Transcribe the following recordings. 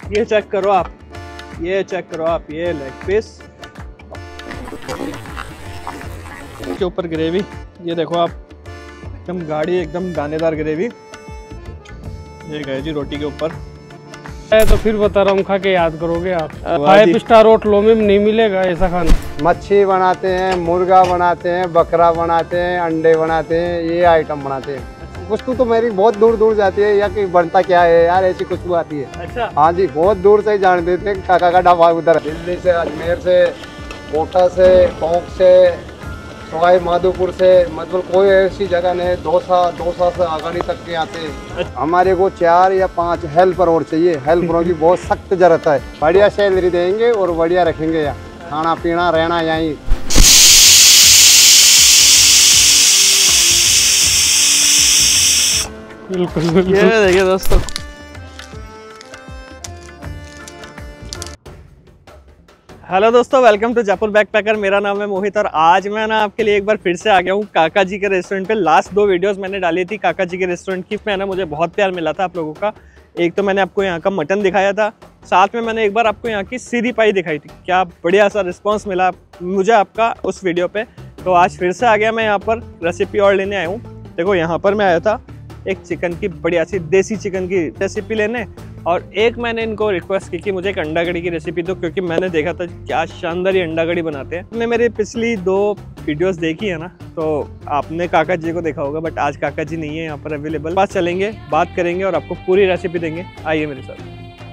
ये चेक करो आप, ये चेक करो आप, ये लेग पीस के ऊपर ग्रेवी, ये देखो आप, एकदम गाढ़ी एकदम दानेदार ग्रेवी। ये गए जी रोटी के ऊपर। तो फिर बता रहा हूँ, खा के याद करोगे आप। 5 स्टार होटलों में नहीं मिलेगा ऐसा खाना। मच्छी बनाते हैं, मुर्गा बनाते हैं, बकरा बनाते हैं, अंडे बनाते हैं, ये आइटम बनाते हैं। खुशबू तो मेरी बहुत दूर दूर जाती है, या कि बनता क्या है यार, ऐसी खुशबू आती है। अच्छा हाँ जी, बहुत दूर से ही जान देते हैं काका का ढाबा उधर। दिल्ली से, अजमेर से, कोटा से, टोंक से, सवाई माधोपुर से, मतलब कोई ऐसी जगह नहीं। डोसा से आगानी तक के आते हैं। हमारे को 4 या 5 हेल्पर और चाहिए। हेल्परों की बहुत सख्त जरूरत है। बढ़िया सैलरी देंगे और बढ़िया रखेंगे यहाँ, खाना पीना रहना यहीं। बिल्कुल ये देखिए दोस्तों, हेलो दोस्तों, वेलकम टू जयपुर बैकपैकर। मेरा नाम है मोहित और आज मैं ना आपके लिए एक बार फिर से आ गया हूँ काका जी के रेस्टोरेंट पे। लास्ट 2 वीडियोस मैंने डाली थी काका जी के रेस्टोरेंट की, मैं ना मुझे बहुत प्यार मिला था आप लोगों का। एक तो मैंने आपको यहाँ का मटन दिखाया था, साथ में मैंने एक बार आपको यहाँ की सीधी पाई दिखाई थी। क्या बढ़िया सा रिस्पॉन्स मिला मुझे आपका उस वीडियो पे। तो आज फिर से आ गया मैं यहाँ पर रेसिपी और लेने आया हूँ। देखो यहाँ पर मैं आया था एक चिकन की बढ़िया सी देसी चिकन की रेसिपी लेने, और एक मैंने इनको रिक्वेस्ट की कि मुझे एक अंडा कड़ी की रेसिपी दो, क्योंकि मैंने देखा था क्या शानदार ये अंडा कड़ी बनाते हैं। आपने मेरे पिछली 2 वीडियोस देखी है ना, तो आपने काका जी को देखा होगा, बट आज काका जी नहीं है यहाँ पर अवेलेबल। पास चलेंगे, बात करेंगे और आपको पूरी रेसिपी देंगे। आइए मेरे साथ।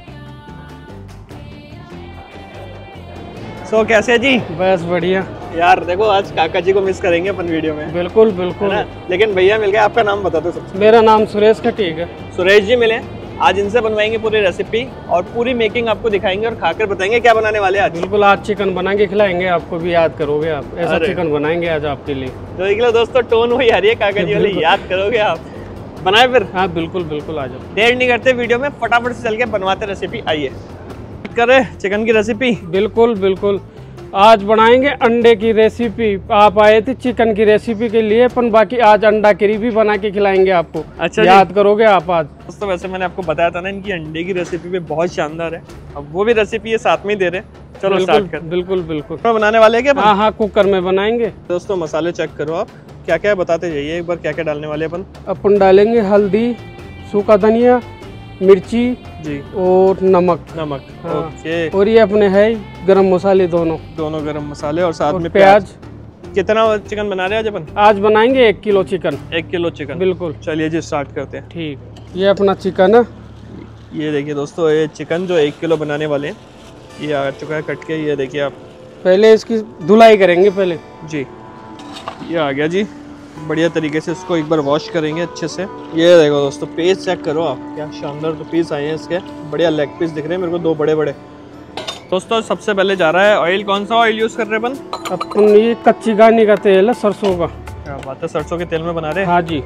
सो कैसे है जी? बस बढ़िया यार देखो, आज काका जी को मिस करेंगे अपन वीडियो में। बिल्कुल बिल्कुल, लेकिन भैया मिल गए। आपका नाम बता दो सबसे। मेरा नाम सुरेश खटीक है। सुरेश जी मिले, आज इनसे बनवाएंगे पूरी रेसिपी और पूरी मेकिंग आपको दिखाएंगे और खाकर बताएंगे क्या बनाने वाले आज। बिल्कुल, आज चिकन बना के खिलाएंगे आपको, भी याद करोगे आप। ऐसा चिकन बनाएंगे आज आपके लिए। तो देख लो दोस्तों, टोन वही आ रही है काका जी वाली, याद करोगे आप। बनाए फिर? हाँ बिल्कुल बिल्कुल, आ जाओ। देर नहीं करते वीडियो में, फटाफट से चल के बनवाते रेसिपी। आइए करे चिकन की रेसिपी। बिल्कुल बिल्कुल, आज बनाएंगे अंडे की रेसिपी। आप आए थे चिकन की रेसिपी के लिए, अपन बाकी आज अंडा करी भी बना के खिलाएंगे आपको। अच्छा, याद करोगे आप आज। दोस्तों वैसे मैंने आपको बताया था ना, इनकी अंडे की रेसिपी भी बहुत शानदार है। अब वो भी रेसिपी ये साथ में ही दे रहे हैं। चलो स्टार्ट कर। बिल्कुल बिल्कुल, बनाने वाले हैं क्या? हाँ हाँ, कुकर में बनाएंगे। दोस्तों मसाले चेक करो आप, क्या क्या बताते जाइए एक बार, क्या क्या डालने वाले अपन डालेंगे हल्दी, सूखा धनिया, मिर्ची जी और नमक। हाँ। ओके। और ये अपने है गरम मसाले, दोनों गरम मसाले और साथ में प्याज। कितना चिकन बना रहे हैं आज अपन? आज बनाएंगे 1 किलो चिकन। 1 किलो चिकन, बिल्कुल। चलिए जी स्टार्ट करते हैं। ठीक, ये अपना चिकन है। ये देखिए दोस्तों, ये चिकन जो 1 किलो बनाने वाले हैं, ये आ चुका है कट के। ये देखिए आप, पहले इसकी धुलाई करेंगे पहले जी। ये आ गया जी, बढ़िया तरीके से इसको एक बार वॉश करेंगे अच्छे से। ये देखो दोस्तों, पीस चेक करो आप, क्या शानदार तो पीस आए हैं इसके। बढ़िया लेग पीस दिख रहे हैं मेरे को, 2 बड़े बड़े। दोस्तों सबसे पहले जा रहा है ऑयल। कौन सा ऑयल यूज कर रहे हैं अपन? ये कच्ची घानी का तेल है, सरसों का। क्या बात है, सरसों के तेल में बना रहे हैं? हाँ जी।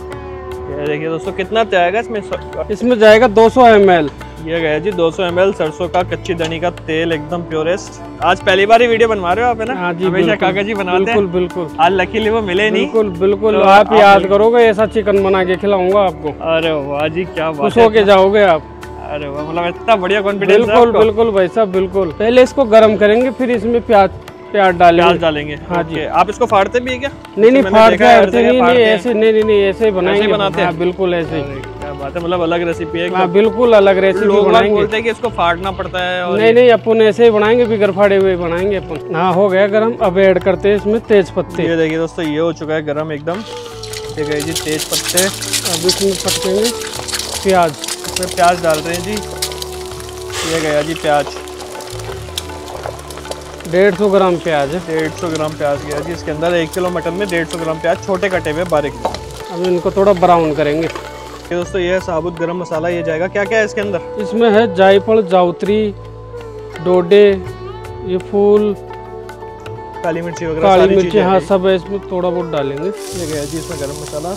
ये देखिए दोस्तों, कितना जाएगा इसमें? इसमें जाएगा 200 ml। ये गया जी 200 ml सरसों का कच्ची धनी का तेल, एकदम प्योरेस्ट। आज पहली बार ही वीडियो बनवा रहे हो आप, है ना? हाँ जी, हमेशा काका जी बनाते हैं। बिल्कुल बिल्कुल, आज लकीली वो मिले नहीं। बिल्कुल बिल्कुल, तो आप याद करोगे, ऐसा चिकन बना के खिलाऊंगा आपको। अरे वाह जी, क्या बात है, खुश होके जाओगे आप। अरे वाह, मतलब इतना बढ़िया कॉन्फिडेंस। बिल्कुल बिल्कुल भाई साहब, बिल्कुल। पहले इसको गर्म करेंगे, फिर इसमें प्याज डालेंगे। हाँ जी। आप इसको फाड़ते भी है क्या? नहीं, फाड़ते नहीं, ऐसे नहीं, ऐसे ही बनाते हैं। बिल्कुल ऐसे ही। क्या बात है, मतलब अलग रेसिपी है। हाँ बिल्कुल अलग रेसिपी बनाएंगे। बोलते हैं कि इसको फाड़ना पड़ता है। नहीं, अपन ऐसे ही बनाएंगे, बिगर फाड़े हुए बनाएंगे अपन। हाँ, हो गया गरम। अब ऐड करते हैं इसमें तेज पत्ते। ये देखिए दोस्तों, ये हो चुका है गरम एकदम। ये गए जी तेज पत्ते। अब इसमें पकेंगे प्याज। इसमें प्याज डाल रहे हैं जी। ये गया जी प्याज, 150 ग्राम प्याज है। 150 ग्राम प्याज गया जी इसके अंदर। 1 किलो मटन में 150 ग्राम प्याज, छोटे कटे हुए बारीक। अब इनको थोड़ा ब्राउन करेंगे। ये दोस्तों, ये है साबुत गरम मसाला। ये जाएगा क्या क्या है इसके अंदर? इसमें है जायफल, जावित्री, डोडे, ये फूल, काली मिर्ची वगैरह, काली मिर्ची, हाँ सब है इसमें, थोड़ा बहुत डालेंगे। ये गया जी इसमें गरम मसाला।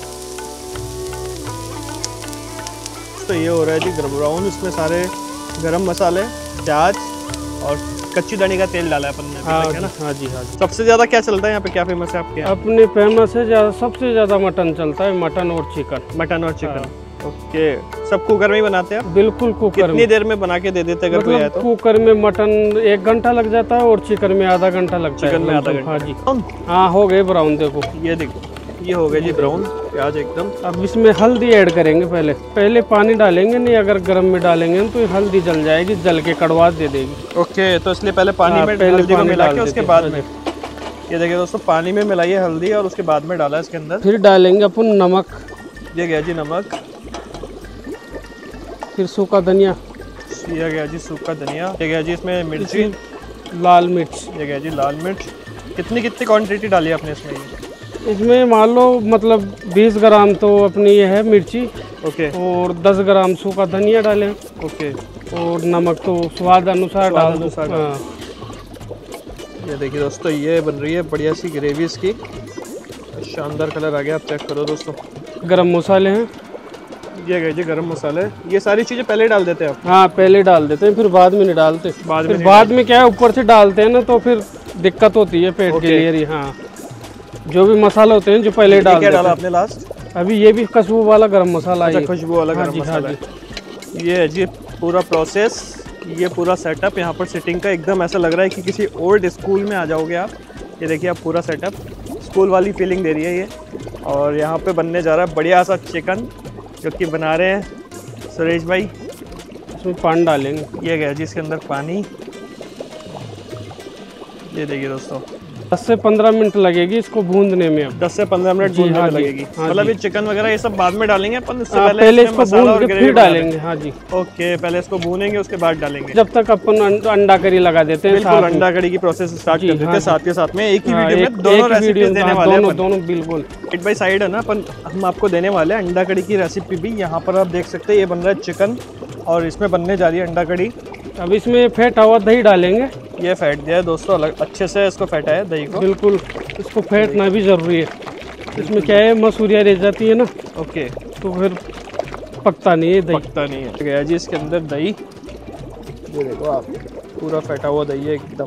तो ये हो रहा है जी ब्राउन। इसमें सारे गरम मसाले, प्याज और कच्ची धनी का तेल डाला है अपन ने, है ना? हाँ जी, हाँ जी। सबसे ज्यादा क्या चलता है यहाँ पे, क्या फेमस है आपके? अपने फेमस है सबसे ज्यादा मटन चलता है, मटन और चिकन। मटन और चिकन। ओके, सब कुकर में ही बनाते हैं? बिल्कुल कुकर में। कितनी देर में बना के दे देते अगर कोई आए तो? कुकर में मटन 1 घंटा लग जाता है और चिकन में आधा घंटा लगता है। चिकन में आधा घंटा। हाँ जी, हाँ हो गए ब्राउन। देखो ये देखो, ये हो गए जी ब्राउन प्याज एकदम। अब इसमें हल्दी ऐड करेंगे। पहले पानी डालेंगे नहीं, अगर गर्म में डालेंगे तो हल्दी जल जाएगी, जल के कड़वाहट दे देगी। ओके, तो इसलिए पहले पानी में हल्दी को मिला के उसके बाद में, ये देखिए दोस्तों, पानी में मिलाई है हल्दी और उसके बाद में डाला इसके अंदर। फिर डालेंगे अपन नमक। ये गया जी नमक। फिर सूखा धनिया। ये गया जी सूखा धनिया। ये गया जी इसमें मिर्ची, लाल मिर्च। ये गया जी लाल मिर्च। कितनी क्वांटिटी डाली है आपने इसमें? इसमें मान लो मतलब 20 ग्राम तो अपनी ये है मिर्ची। ओके। और 10 ग्राम सूखा धनिया डालें। ओके। और नमक तो स्वाद अनुसार डाल दो। हाँ। ये देखिए दोस्तों, ये बन रही है बढ़िया सी ग्रेवी इसकी, शानदार कलर आ गया, आप चेक करो दोस्तों। गरम मसाले हैं। ये गए जी गरम मसाले। ये सारी चीज़ें पहले डाल देते हैं आप? हाँ पहले डाल देते हैं, फिर बाद में नहीं डालते। बाद में क्या है, ऊपर से डालते हैं ना तो फिर दिक्कत होती है पेट के लिए। हाँ, जो भी मसाले होते हैं जो पहले डाल देते हैं। क्या डाला आपने लास्ट? अभी ये भी खुशबू वाला गरम मसाला है। खुशबू वाला गरम मसाला है। ये है जी पूरा प्रोसेस, ये पूरा सेटअप यहाँ पर सिटिंग का एकदम ऐसा लग रहा है कि किसी ओल्ड स्कूल में आ जाओगे आप। ये देखिए आप, पूरा सेटअप स्कूल वाली फीलिंग दे रही है ये। और यहाँ पे बनने जा रहा है बढ़िया सा चिकन, जो कि बना रहे हैं सुरेश भाई। इसमें पानी डालेंगे। ये गया जी इसके अंदर पानी। ये देखिए दोस्तों, 10 से 15 मिनट लगेगी इसको भूनने में। अब 10 से 15 मिनट भूनने में लगेगी। मतलब ये चिकन वगैरह ये सब बाद में डालेंगे अपन, इससे पहले इसको भून के फिर डालेंगे। हाँ जी। ओके, पहले इसको भूनेंगे उसके बाद डालेंगे। जब तक अपन अंडा करी लगा देते हैं। बिल्कुल, अंडा करी की प्रोसेस स्टार्ट कर देते हैं साथ के साथ में। एक ही वीडियो में दोनों रेसिपीज देने वाले हैं। दोनों बिल्कुल साइड बाय साइड है ना, अपन हम आपको देने वाले हैं अंडा कड़ी की रेसिपी भी। यहाँ पर आप देख सकते हैं ये बन रहा है चिकन और इसमें बनने जा रही है अंडा कड़ी। अब इसमें फेंटा हुआ दही डालेंगे। ये फेंट दिया है दोस्तों, अलग अच्छे से इसको फेंटा है दही को। बिल्कुल, इसको फेंटना भी ज़रूरी है। इसमें क्या है, मसूरियाँ रह जाती है ना। ओके, तो फिर पकता नहीं है दही। पकता नहीं है। गया जी इसके अंदर दही, ये देखो आप, पूरा फेंटा हुआ दही है एकदम।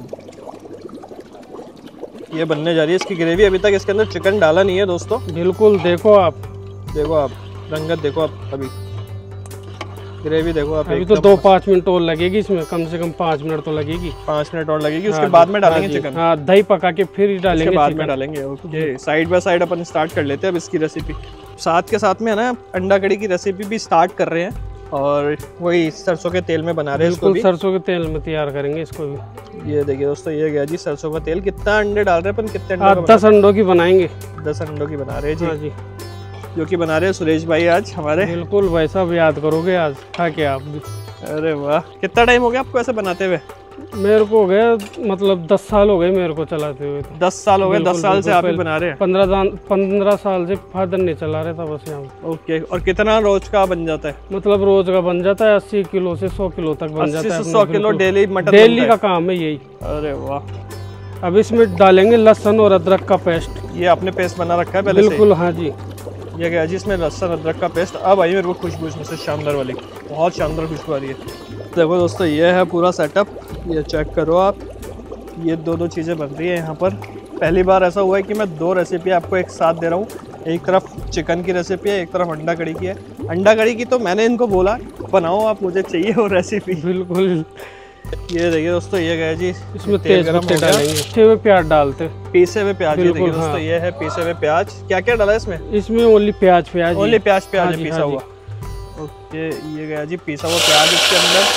ये बनने जा रही है इसकी ग्रेवी। अभी तक इसके अंदर चिकन डाला नहीं है दोस्तों। बिल्कुल, देखो आप रंगत देखो आप, अभी ग्रेवी देखो आप। अभी तो 2-5 मिनट और लगेगी इसमें, कम से कम 5 मिनट तो लगेगी। 5 मिनट और लगेगी। उसके बाद में डालेंगे चिकन। हाँ, दही पका के फिर ही डालेंगे, उसके बाद में डालेंगे। ओके, साइड बाय साइड अपन स्टार्ट कर लेते हैं अब इसकी रेसिपी। साथ के साथ में है ना, अंडा कड़ी की रेसिपी भी स्टार्ट कर रहे हैं और वही सरसों के तेल में बना रहे हैं इसको भी। सरसों के तेल में तैयार करेंगे इसको भी। ये देखिए दोस्तों, ये गया जी सरसों का तेल। कितना अंडे डाल रहे हैं अपन? कितने अंडे? 10 अंडों की बनाएंगे। 10 अंडों की बना रहे हैं जी। हाँ जी, जो कि बना रहे हैं सुरेश भाई आज हमारे। बिल्कुल, वैसा भी याद करोगे आज खा के आप भी। अरे वाह, कितना टाइम हो गया आपको ऐसे बनाते हुए? मेरे को हो गया मतलब 10 साल हो गए मेरे को चलाते हुए। 10 साल हो गए? 10 साल से आप ही बना रहे हैं? 15 साल से फादर नहीं चला रहे था बस यहाँ। ओके, और कितना रोज का बन जाता है? मतलब रोज का बन जाता है 80 किलो से 100 किलो तक बन जाता है। 100 किलो डेली मटन? डेली का काम है यही। अरे वाह। अब इसमें डालेंगे लहसुन और अदरक का पेस्ट। ये आपने पेस्ट बना रखा है पहले से? बिल्कुल, हाँ जी। ये गया जी इसमें लहसुन अदरक का पेस्ट। अब आई मेरे को खुशबू इसमें से शानदार वाली, बहुत शानदार खुशबू आ रही है। देखो दोस्तों, ये है पूरा सेटअप, ये चेक करो आप। ये दो चीज़ें बन रही है यहाँ पर। पहली बार ऐसा हुआ है कि मैं 2 रेसिपी आपको एक साथ दे रहा हूँ। एक तरफ चिकन की रेसिपी है, एक तरफ अंडा कड़ी की है। अंडा कड़ी की तो मैंने इनको बोला बनाओ आप, मुझे चाहिए वो रेसिपी। बिल्कुल। ये देखिए दोस्तों, ये गया जी इसमें तेज पत्ते डालेंगे, पीसे हुए प्याज डालते, पीसे हुए प्याज। ये देखिए दोस्तों, ये है पीसे हुए प्याज। क्या क्या डाला इसमें? इसमें ओनली प्याज। ओनली प्याज है पीसा हुआ। ओके, ये गया जी पीसा हुआ प्याज इसके अंदर।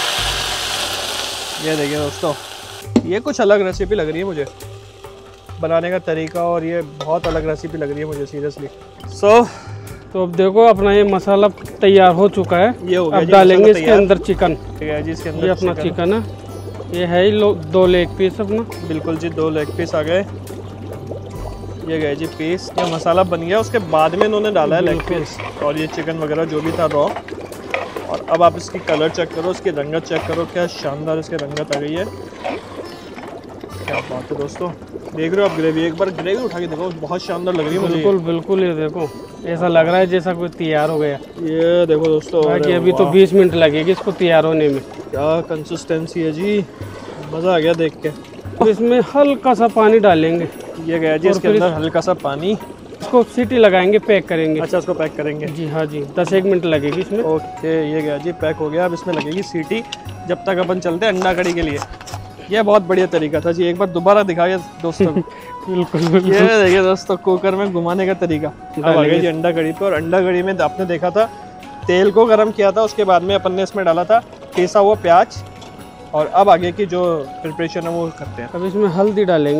ये देखिए दोस्तों, ये कुछ अलग रेसिपी लग रही है मुझे बनाने का तरीका, और ये बहुत अलग रेसिपी लग रही है मुझे सीरियसली। तो अब देखो अपना ये मसाला तैयार हो चुका है। ये हो गया। अब डालेंगे इसके अंदर चिकन। जी इसके अंदर ये अपना चिकन है। ये है 2 लेग पीस अपना। बिल्कुल जी, 2 लेग पीस आ गए। ये गए जी पीस। ये मसाला बन गया, उसके बाद में इन्होंने डाला है लेग पीस और ये चिकन वगैरह जो भी था रॉ। और अब आप इसकी कलर चेक करो, इसकी रंगत चेक करो, क्या शानदार इसकी रंगत आ गई है। क्या बात है दोस्तों, देख रहे हो आप ग्रेवी? एक बार ग्रेवी उठा के देखो, बहुत शानदार लग रही है मुझे। बिल्कुल बिल्कुल, ये देखो ऐसा लग रहा है जैसा कुछ तैयार हो गया। ये देखो दोस्तों, बाकी अभी तो 20 मिनट लगेगी इसको तैयार होने में। क्या कंसिस्टेंसी है जी, मज़ा आ गया देख के। तो इसमें हल्का सा पानी डालेंगे। ये गया जी इसके अंदर हल्का सा पानी। इसको सीटी लगाएंगे, पैक करेंगे। अच्छा, इसको पैक करेंगे जी हाँ जी, 10-1 मिनट लगेगी इसमें। ओके, ये गया जी, पैक हो गया। अब इसमें लगेगी सीटी, जब तक अपन चलते हैं अंडा कड़ी के लिए। ये बहुत बढ़िया तरीका था जी, एक बार दोबारा दिखाइए दोस्तों को। बिल्कुल ये देखिए दोस्तों, कुकर में घुमाने का तरीका। अब आ गई जी अंडा कड़ी पे। और अंडा कड़ी में आपने देखा था तेल को गर्म किया था, उसके बाद में अपन ने इसमें डाला था पिसा हुआ प्याज। और अब आगे की जो प्रिपरेशन है वो करते हैं। अब इसमें हल्दी डालेंगे।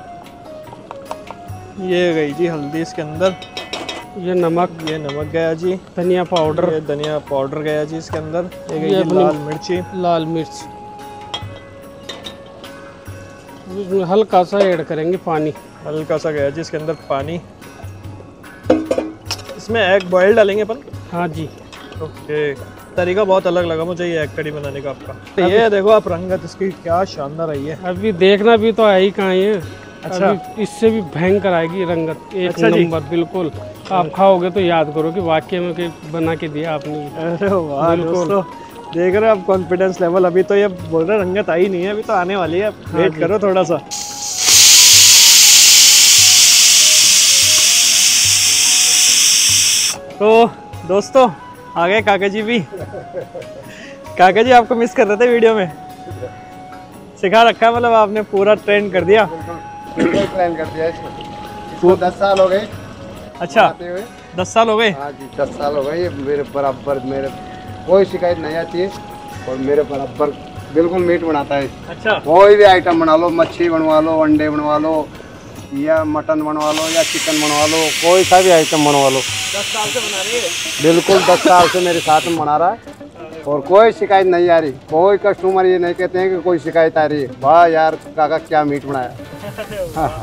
ये गई जी हल्दी इसके अंदर। ये नमक गया जी। धनिया पाउडर, ये धनिया पाउडर गया जी इसके अंदर। ये गई जी लाल मिर्च। इसमें हल्का सा ऐड करेंगे पानी। हल्का सा गया जी इसके अंदर पानी। इसमें एग बॉयल डालेंगे अपन। हाँ जी। ओके, तरीका बहुत अलग लगा मुझे ये एग कड़ी बनाने का आपका। ये देखो आप, रंगत इसकी क्या शानदार आई है। अभी देखना भी तो आई कहाँ है। अच्छा, अभी इससे भी भयंकर आएगी रंगत, एक अच्छा नंबर। बिल्कुल, आप खाओगे तो याद करो कि वाकई में बना के दिया आपने। अरे वाह दोस्तों, देख रहे हो आप कॉन्फिडेंस लेवल। अभी तो ये बोल रहे रंगत आई नहीं है, अभी तो आने वाली है। वेट करो थोड़ा सा। तो दोस्तों आ गए काका जी भी। काका जी आपको मिस कर रहे थे वीडियो में। सिखा रखा है, मतलब आपने पूरा ट्रेन कर दिया। ट्रेन कर दिया इसको 10 साल हो गए। अच्छा, 10 साल हो गए। हाँ जी, 10 साल हो गए। मेरे बराबर, मेरे कोई शिकायत नहीं आती है। और मेरे बराबर बिल्कुल मीट बनाता है। अच्छा, कोई भी आइटम बना लो, मच्छी बनवा लो, अंडे बनवा लो, या मटन बनवा लो, या चिकन बनवा लो, कोई सा भी आइटम बनवा लो। 10 साल से बना रही है। बिल्कुल 10 साल से मेरे साथ में बना रहा है और कोई शिकायत नहीं आ रही। कोई कस्टमर ये नहीं कहते हैं कि कोई शिकायत आ रही है। वाह यार काका क्या मीट बनाया। हाँ,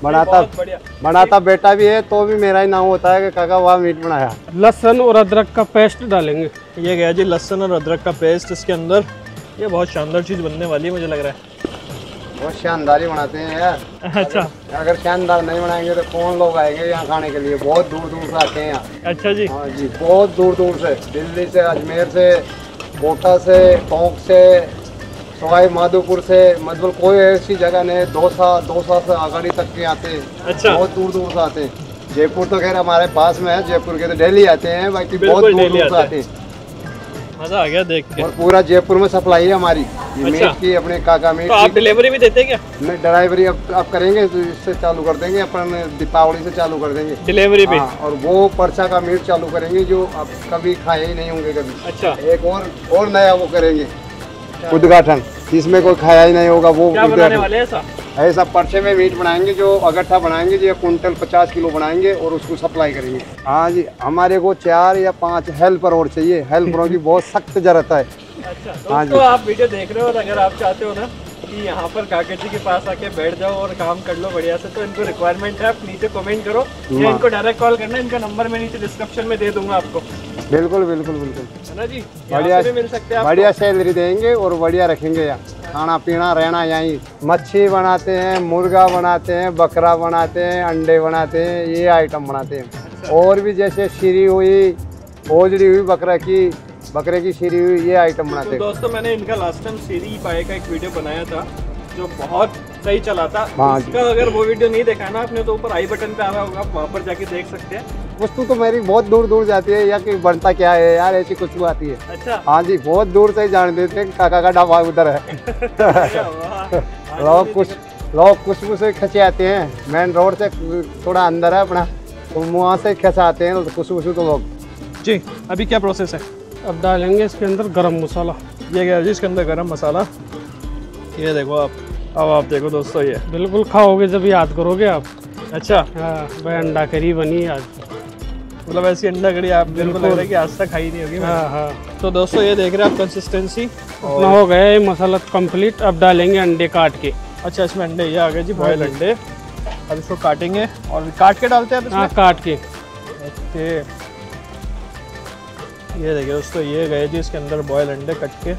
बनाता बेटा भी है तो भी मेरा ही नाम होता है कि काका वाह मीट बनाया। लहसुन और अदरक का पेस्ट डालेंगे। ये गया जी लहसुन और अदरक का पेस्ट इसके अंदर। ये बहुत शानदार चीज़ बनने वाली है मुझे लग रहा है। बहुत शानदार ही बनाते हैं यार। अच्छा, अगर शानदार नहीं बनाएंगे तो कौन लोग आएंगे यहाँ खाने के लिए। बहुत दूर दूर से आते हैं यहाँ। अच्छा जी। हाँ जी, बहुत दूर दूर से, दिल्ली से, अजमेर से, कोटा से, टोंक से, सवाई माधोपुर से, मतलब कोई ऐसी जगह नहीं। दौसा से आगाड़ी तक के आते हैं। अच्छा, बहुत दूर दूर से आते हैं। जयपुर तो खैर हमारे पास में है, जयपुर के तो डेली आते हैं, बाकी बहुत दूर दूर से आते हैं। मजा आ गया देख के। और पूरा जयपुर में सप्लाई है हमारी ये मीट की, अपने काका मीट। तो आप डिलीवरी भी देते हैं क्या? नहीं, ड्राइवरी अब करेंगे तो इससे चालू कर देंगे अपन, दीपावली से चालू कर देंगे डिलीवरी भी। और वो पर्चा का मीट चालू करेंगे जो आप कभी खाए ही नहीं होंगे कभी। अच्छा, एक और नया वो करेंगे उद्घाटन, जिसमें कोई खाया ही नहीं होगा। वो क्या बनाने वाले हैं ऐसा? ऐसा पर्चे में मीट बनाएंगे, जो अगट्ठा बनाएंगे, जो कुंटल 50 किलो बनाएंगे और उसको सप्लाई करेंगे। हाँ जी, हमारे को 4 या 5 हेल्पर और चाहिए। हेल्परों की बहुत सख्त जरूरत है। अच्छा दोस्तों, आप वीडियो देख रहे हो और अगर आप चाहते हो ना कि यहाँ पर काका जी के पास आके बैठ जाओ और काम कर लो बढ़िया से, तो इनको रिक्वायरमेंट है, आप नीचे कमेंट करो या इनको डायरेक्ट कॉल करना। इनका नंबर मैं नीचे डिस्क्रिप्शन में दे दूंगा आपको। बिल्कुल बिल्कुल बिल्कुल, है ना जी। बढ़िया भी मिल सकते हैं, बढ़िया सैलरी देंगे और बढ़िया रखेंगे यहाँ। खाना पीना रहना यहीं। मच्छी बनाते हैं, मुर्गा बनाते हैं, बकरा बनाते हैं, अंडे बनाते हैं, ये आइटम बनाते हैं। अच्छा। और भी जैसे शीरी हुई, ओजड़ी हुई बकरे की शीरी हुई, ये आइटम बनाते हैं। तो दोस्तों मैंने इनका लास्ट टाइम शीरी पाए का एक वीडियो बनाया था जो बहुत सही चला था। इसका अगर वो वीडियो नहीं देखा ना आपने तो ऊपर आई बटन पे आ रहा होगा, आप वहाँ पर जाके देख सकते हैं। वस्तु तो मेरी बहुत दूर दूर जाती है, या कि बनता क्या है यार, ऐसी खुशबू आती है। अच्छा, हाँ जी, बहुत दूर से ही जान देते हैं काका का ढाबा उधर है। लोग खुशबू से खचे आते हैं। मेन रोड से थोड़ा अंदर है अपना, तो वहाँ से खचा आते हैं खुशबू तो लोग जी। अभी क्या प्रोसेस है? अब डालेंगे इसके अंदर गरम मसाला। ये गया जी इसके अंदर गरम मसाला। ये देखो आप, अब आप देखो दोस्तों, ये बिल्कुल खाओगे जब याद करोगे आप। अच्छा, हाँ भाई, अंडा करी बनी आज। मतलब ऐसी अंडा कड़ी आप बिल्कुल लग रहा है कि आज तक खाई नहीं होगी। हाँ हाँ। तो दोस्तों ये देख रहे हैं आप कंसिस्टेंसी अपना हो गया ये मसाला कंप्लीट। अब डालेंगे अंडे काट के। अच्छा, इसमें अंडे ये आ गए जी, बॉयल अंडे। अब इसको काटेंगे और काट के डालते हैं। हाँ, काट के। ओके, ये देखिए दोस्तों, ये गए जी इसके अंदर बॉयल अंडे कट के।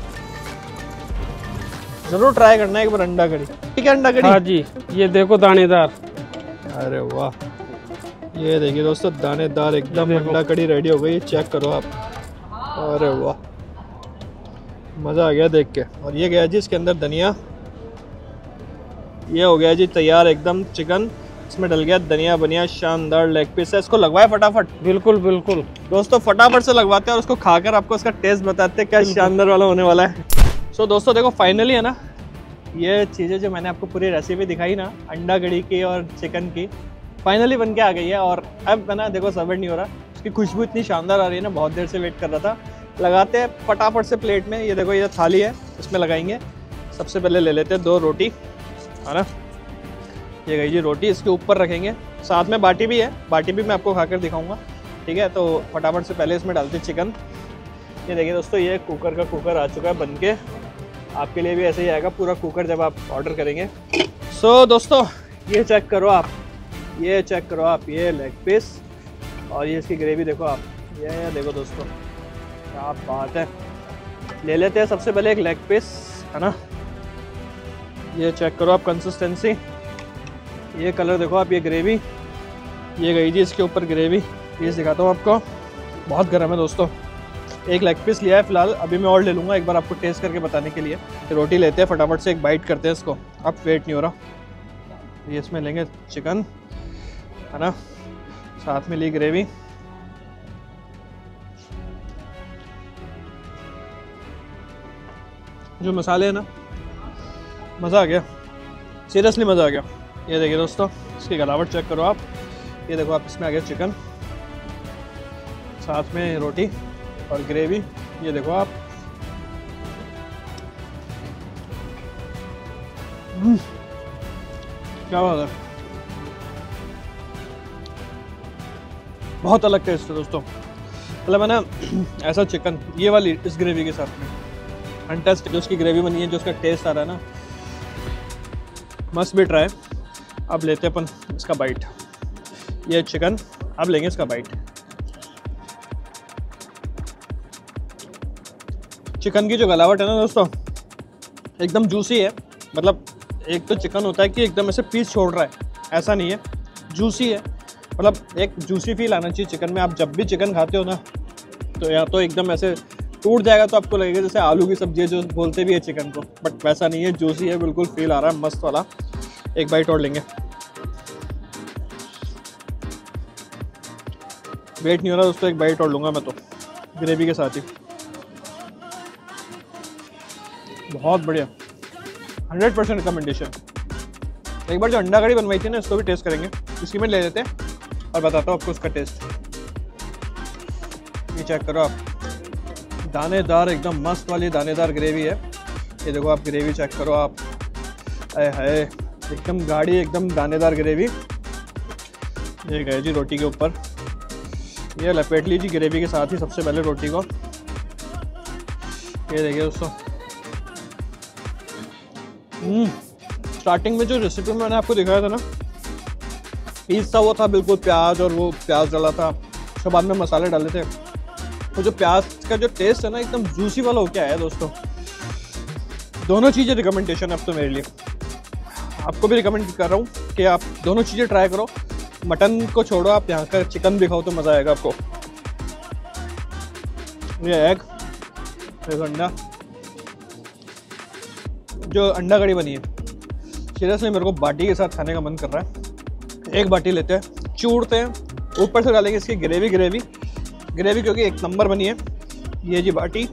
जरूर ट्राई करना है एक बार अंडा कड़ी। ठीक है, अंडा कड़ी। हाँ जी, ये देखो दानेदार। अरे वाह, ये देखिए दोस्तों दानेदार एकदम अंडा कड़ी रेडी हो गई। चेक करो आप। अरे वाह, मज़ा आ गया देख के। और ये गया जी इसके अंदर धनिया। ये हो गया जी तैयार एकदम चिकन। इसमें डल गया धनिया बनिया, शानदार लेग पीस है। इसको लगवाए फटाफट। बिल्कुल बिल्कुल दोस्तों फटाफट से लगवाते हैं और उसको खाकर आपको इसका टेस्ट बताते हैं क्या शानदार वाला होने वाला है। सो दोस्तों देखो फाइनली है ना, ये चीज़ें जो मैंने आपको पूरी रेसिपी दिखाई ना, अंडा कड़ी की और चिकन की, फाइनली बन के आ गई है। और अब है ना देखो सब्र नहीं हो रहा, उसकी खुशबू इतनी शानदार आ रही है ना, बहुत देर से वेट कर रहा था। लगाते हैं फटाफट से प्लेट में। ये देखो ये थाली है, इसमें लगाएंगे। सबसे पहले ले लेते हैं 2 रोटी, है ना, ये गई जी रोटी। इसके ऊपर रखेंगे, साथ में बाटी भी है, बाटी भी मैं आपको खाकर दिखाऊंगा, ठीक है। तो फटाफट से पहले इसमें डालते हैं चिकन। ये देखिए दोस्तों, ये कुकर का कुकर आ चुका है बन के। आपके लिए भी ऐसे ही आएगा पूरा कुकर जब आप ऑर्डर करेंगे। सो दोस्तों ये चेक करो आप, ये चेक करो आप, ये लेग पीस और ये इसकी ग्रेवी देखो आप, ये देखो दोस्तों क्या बात है। ले लेते हैं सबसे पहले एक लेग पीस, है ना। ये चेक करो आप कंसिस्टेंसी, ये कलर देखो आप, ये ग्रेवी, ये गई जी इसके ऊपर ग्रेवी। पीस दिखाता हूँ आपको, बहुत गर्म है दोस्तों। एक लेग पीस लिया है फिलहाल, अभी मैं और ले लूँगा एक बार आपको टेस्ट करके बताने के लिए। रोटी लेते हैं फटाफट से, एक बाइट करते हैं इसको, अब वेट नहीं हो रहा। ये इसमें लेंगे चिकन, है ना, साथ में ली ग्रेवी। जो मसाले हैं ना, मज़ा आ गया, सीरियसली मज़ा आ गया। ये देखिए दोस्तों, इसकी गलावट चेक करो आप, ये देखो आप, इसमें आ गया चिकन, साथ में रोटी और ग्रेवी, ये देखो आप। क्या बात है, बहुत अलग टेस्ट है दोस्तों। मतलब है ना ऐसा चिकन ये वाली इस ग्रेवी के साथ में फैंटास्टिक, जो उसकी ग्रेवी बनी है, जो उसका टेस्ट आ रहा है ना, मस्ट बी ट्राई। अब लेते हैं अपन इसका बाइट, ये चिकन, अब लेंगे इसका बाइट। चिकन की जो गलावट है ना दोस्तों, एकदम जूसी है। मतलब एक तो चिकन होता है कि एकदम ऐसे पीस छोड़ रहा है, ऐसा नहीं है, जूसी है। मतलब एक जूसी फील आना चाहिए चिकन में। आप जब भी चिकन खाते हो ना, तो या तो एकदम ऐसे टूट जाएगा तो आपको लगेगा जैसे आलू की सब्जी है जो बोलते भी है चिकन को, बट वैसा नहीं है, जूसी है, बिल्कुल फील आ रहा है मस्त वाला। एक बाइट और लेंगे, वेट नहीं हो रहा दोस्तों, एक बाइट और लूँगा मैं तो ग्रेवी के साथ ही। बहुत बढ़िया, 100% रिकमेंडेशन। एक बार जो अंडा कड़ी बनवाई थी ना, इसको भी टेस्ट करेंगे, इसकी में ले लेते हैं और बताता हूँ आपको उसका टेस्ट। ये चेक करो आप, दानेदार, एकदम मस्त वाली दानेदार ग्रेवी है। ये देखो आप, ग्रेवी चेक करो आप, अरे हाय, एकदम गाढ़ी, एकदम दानेदार ग्रेवी। ये गए जी रोटी के ऊपर, ये लपेट लीजिए ग्रेवी के साथ ही सबसे पहले रोटी को। ये देखिए दोस्तों, स्टार्टिंग में जो रेसिपी में मैंने आपको दिखाया था ना, पीस था वो था बिल्कुल प्याज, और वो प्याज डाला था, उसके बाद में मसाले डाले थे। तो जो प्याज का जो टेस्ट है ना, एकदम जूसी वाला हो क्या है दोस्तों। दोनों चीज़ें रिकमेंडेशन है अब तो मेरे लिए, आपको भी रिकमेंड कर रहा हूँ कि आप दोनों चीज़ें ट्राई करो। मटन को छोड़ो, आप यहाँ का चिकन भी खाओ तो मज़ा आएगा आपको। ये एग, एक अंडा, जो अंडा कड़ी बनी है, सीरियसली मेरे को बाटी के साथ खाने का मन कर रहा है। एक बाटी लेते हैं, चूड़ते हैं, ऊपर से डालेंगे इसकी ग्रेवी क्योंकि एक नंबर बनी है। ये जी बाटी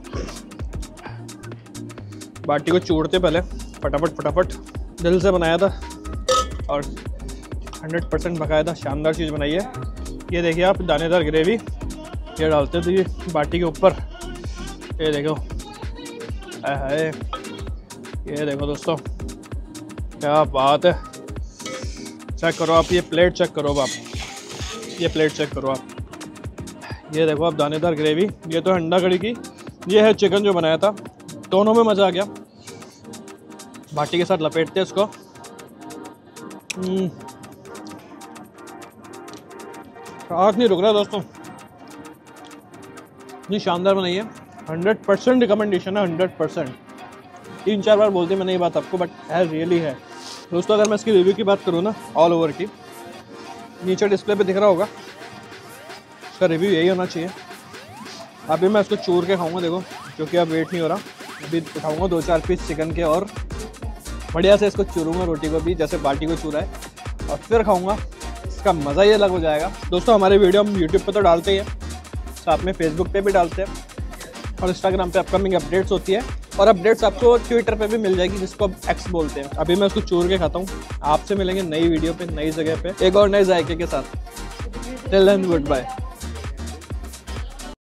को चूड़ते पहले फटाफट, दिल से बनाया था और 100% पकाया था, शानदार चीज़ बनाई है। ये देखिए आप, दानेदार ग्रेवी, ये डालते थे बाटी के ऊपर। ये देखो, हाय, ये देखो दोस्तों, क्या बात है। चेक करो आप, ये प्लेट चेक करो आप, ये प्लेट चेक करो आप। ये देखो आप, दानेदार ग्रेवी, ये तो अंडा कड़ी की, ये है चिकन जो बनाया था, दोनों में मज़ा आ गया। बाटी के साथ लपेटते हैं इसको। आँख नहीं रुक रहा दोस्तों, इतनी शानदार बनाई है। 100% रिकमेंडेशन है, 100%। 3-4 बार बोलते मैंने ये बात आपको, बट है रियली है दोस्तों। अगर मैं इसकी रिव्यू की बात करूँ ना, ऑल ओवर की, नीचे डिस्प्ले पे दिख रहा होगा, इसका रिव्यू यही होना चाहिए। अभी मैं इसको चूर के खाऊंगा, देखो, क्योंकि अब वेट नहीं हो रहा। अभी उठाऊंगा 2-4 पीस चिकन के और बढ़िया से इसको चूरूंगा, रोटी को भी जैसे बाटी को चूरा है, और फिर खाऊंगा, इसका मज़ा ही अलग हो जाएगा। दोस्तों हमारे वीडियो हम यूट्यूब पे तो डालते ही हैं, साथ में फेसबुक पे भी डालते हैं और इंस्टाग्राम पे अपकमिंग अपडेट्स होती है, और अपडेट्स आपको ट्विटर पे भी मिल जाएगी, जिसको अब एक्स बोलते हैं। अभी मैं उसको चूर के खाता हूँ। आपसे मिलेंगे नई वीडियो पे, नई जगह पे, एक और नए जायके के साथ। Till then good bye.